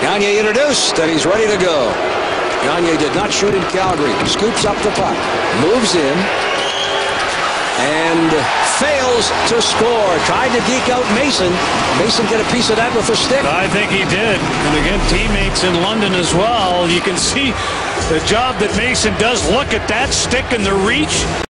Gagne introduced, and he's ready to go. Gagne did not shoot in Calgary. Scoops up the puck, moves in, and fails to score. Tried to deke out Mason. Mason get a piece of that with a stick. I think he did. And again, teammates in London as well. You can see the job that Mason does. Look at that stick and the reach.